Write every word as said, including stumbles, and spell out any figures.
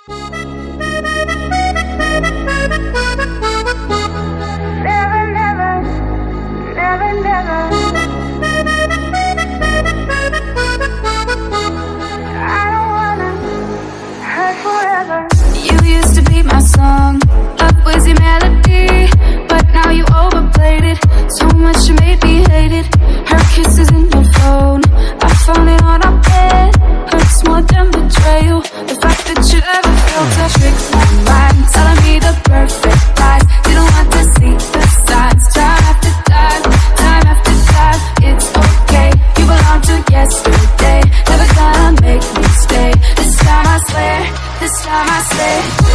Never, never, never, never. I don't wanna hurt forever. You used to be my song, love was your melody, but now you overplayed it so much you made me hate it. Her kisses in your phone, I found it on our bed. Hurts more than betrayal, the fact that you ever felt a trick my mind, telling me the perfect lies. Didn't want to see the signs. Time after time, time after time. It's okay, you belong to yesterday. Never gonna make me stay. This time I swear, this time I swear.